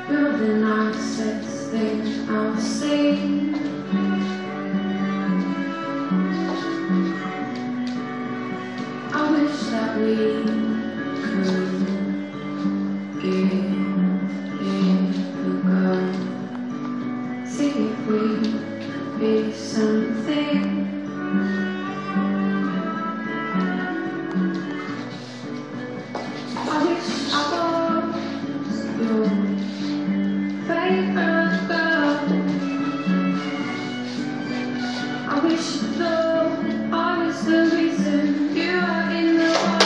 You're the nicest thing I've seen. I wish that we could give it a go. See if we could be something. I wish I was your favorite girl. I wish though I was the reason you are in the world.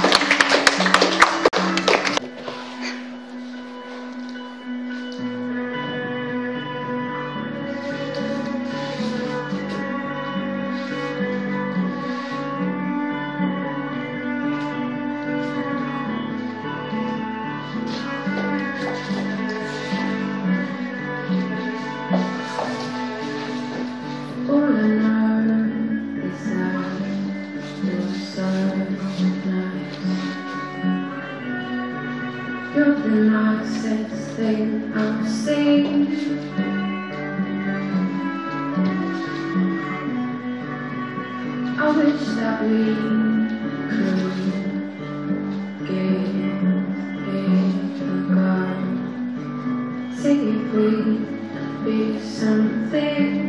All I know is that you're so nice. You're the nicest thing I've seen. I wish that we could give it a go. See if we could be something.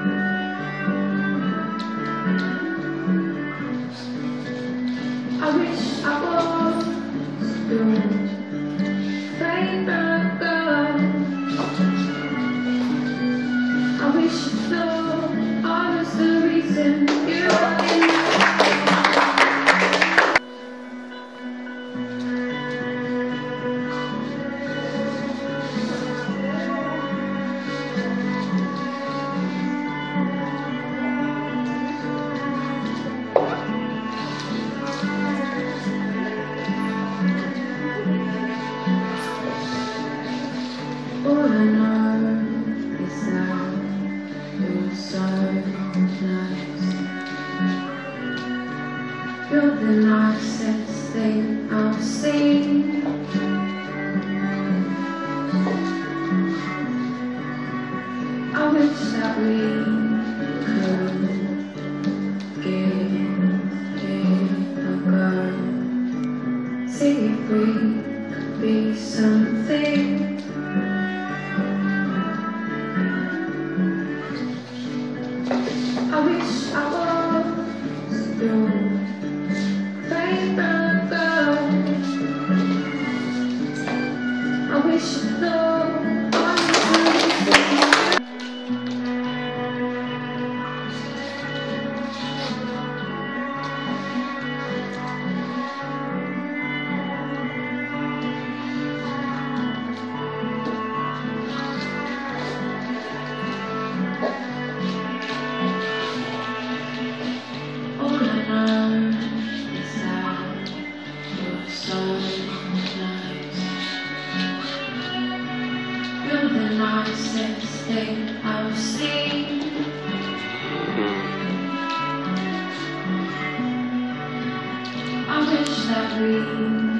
I wish I was your favorite girl. I wish though I was the reason you were in the All I know is that you're so nice. You're the nicest thing I've seen. I wish that we could give it a go. See if we could be something. I wish I was your favorite girl. I wish though I was the You're the nicest thing I've seen. I wish that we